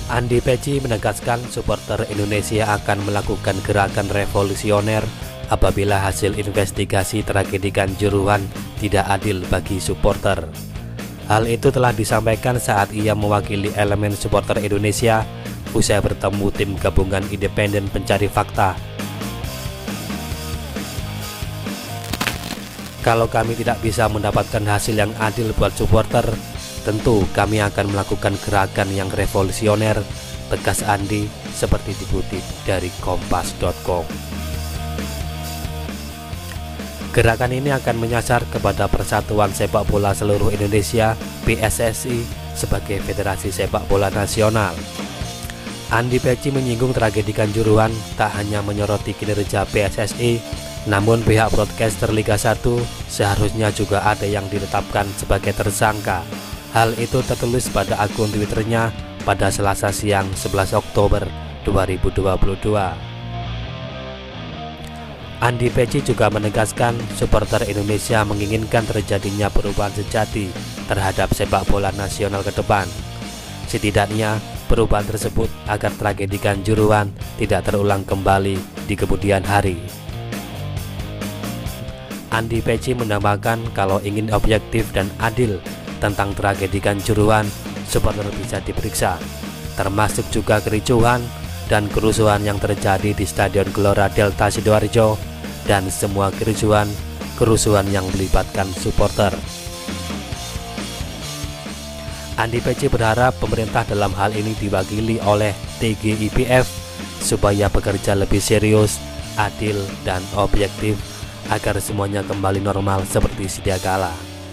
Andi Peci menegaskan supporter Indonesia akan melakukan gerakan revolusioner apabila hasil investigasi tragedi Kanjuruhan tidak adil bagi supporter. Hal itu telah disampaikan saat ia mewakili elemen supporter Indonesia usai bertemu tim gabungan independen pencari fakta. Kalau kami tidak bisa mendapatkan hasil yang adil buat supporter, tentu kami akan melakukan gerakan yang revolusioner, tegas Andi seperti dikutip dari kompas.com. Gerakan ini akan menyasar kepada Persatuan Sepak Bola Seluruh Indonesia (PSSI) sebagai Federasi Sepak Bola Nasional. Andi Peci menyinggung tragedi Kanjuruhan tak hanya menyoroti kinerja PSSI, namun pihak broadcaster Liga 1 seharusnya juga ada yang ditetapkan sebagai tersangka. Hal itu tertulis pada akun Twitternya pada Selasa siang 11 Oktober 2022. Andi Peci juga menegaskan supporter Indonesia menginginkan terjadinya perubahan sejati terhadap sepak bola nasional ke depan. Setidaknya perubahan tersebut agar tragedi Kanjuruhan tidak terulang kembali di kemudian hari. Andi Peci menambahkan kalau ingin objektif dan adil tentang tragedi Kanjuruhan, supporter bisa diperiksa, termasuk juga kericuhan dan kerusuhan yang terjadi di Stadion Gelora Delta Sidoarjo dan semua kerusuhan yang melibatkan supporter. Andi Peci berharap pemerintah dalam hal ini diwakili oleh TGIPF supaya bekerja lebih serius, adil, dan objektif agar semuanya kembali normal seperti sedia kala.